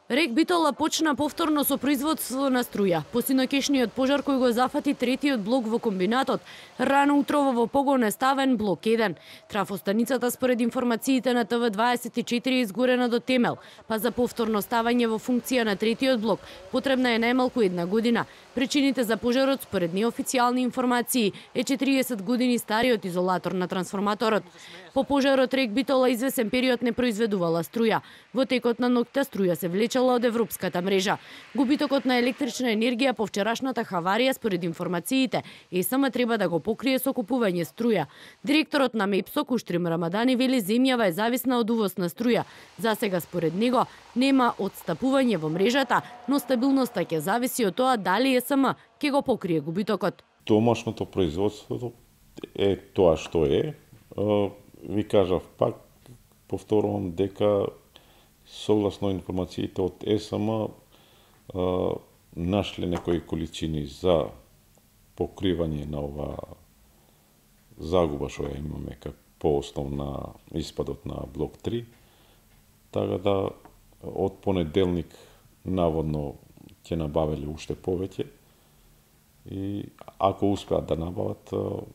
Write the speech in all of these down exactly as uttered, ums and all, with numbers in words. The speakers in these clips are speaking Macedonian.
Рек Битола почна повторно со производство на струја. Посинокешниот пожар кој го зафати третиот блок во комбинатот, рано утрово во погон е ставен блок еден. Трафостаницата според информациите на Т В дваесет и четири изгорена до темел, па за повторно ставање во функција на третиот блок потребна е најмалку една година. Причините за пожарот според неофицијални информации е четириесет години стариот изолатор на трансформаторот. По пожарот Рек Битола извесен период не произведувала струја. Во текот на ноќта струја се влечела од европската мрежа. Губитокот на електрична енергија по вчерашната хаварија според информациите Е С М треба да го покрие со купување струја. Директорот на МЕПСО Куштрим Рамадани вели земјава е зависна од увоз на струја. За сега според него нема отстапување во мрежата, но стабилноста ќе зависи од тоа дали Е С М ќе го покрие губитокот. Домашното производство е тоа што е. Ви кажав пак, повторувам дека согласно информациите од Е С М нашле некои количини за покривање на ова загуба што ја имаме како по основ на испадот на блок три. Така да од понеделник наводно ќе набавеле уште повеќе и ако успеат да набават,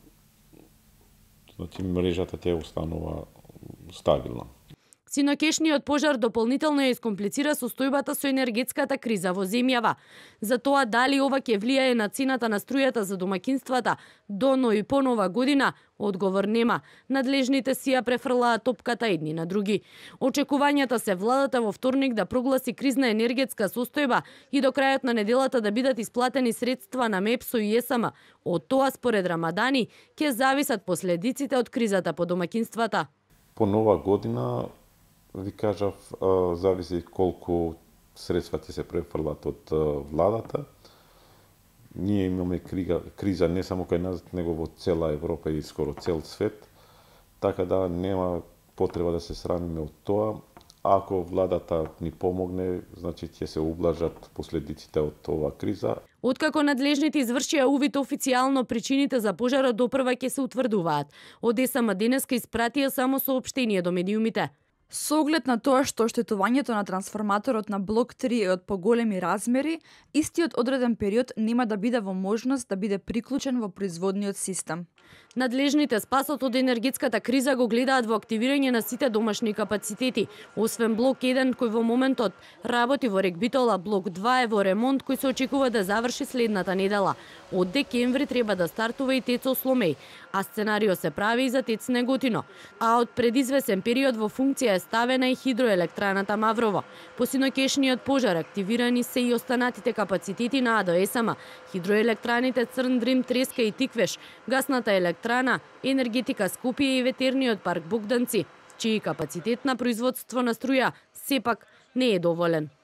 значи мрежата ќе останува стабилна. Синокешниот пожар дополнително ја искомплицира состојбата со енергетската криза во земјава. За тоа дали ова ќе влијае на цената на струјата за домакинствата до, но и по нова година, одговор нема. Надлежните си ја префрлаат топката едни на други. Очекувањата се владата во вторник да прогласи кризна енергетска состојба и до крајот на неделата да бидат исплатени средства на МЕПСО и Е С М. Од тоа според Рамадани ќе зависат последиците од кризата по домакинствата. По нова година ви кажав, зависи колку средства ќе се префрлат од владата. Ние имаме криза не само кај нас, него во цела Европа и скоро цел свет, така да нема потреба да се срамиме од тоа. Ако владата ни помогне, значи ќе се ублажат последиците од оваа криза. Откако надлежните извршија увид официјално причините за пожарот допрва ќе се утврдуваат. Од Е С М денеска испратија само соопштение до медиумите. Со оглед на тоа што оштетувањето на трансформаторот на блок три е од поголеми размери, истиот одреден период нема да биде во можност да биде приклучен во производниот систем. Надлежните спасот од енергетската криза го гледаат во активирање на сите домашни капацитети. Освен блок еден кој во моментот работи во Рек Битола, блок два е во ремонт кој се очекува да заврши следната недела. Од декември треба да стартува и ТЕЦ Сломеј, а сценарио се прави и за ТЕЦ Неготино. А од предизвесен период во функција е ставена и хидроелектраната Маврово. По синокешниот пожар активирани се и останатите капацитети на АДО Е С М, хидроелектраните Црн Дрим, Треска и Тиквеш, гасната електрана, енергетика Скопје и ветерниот парк Богданци, чиј капацитет на производство на струја сепак не е доволен.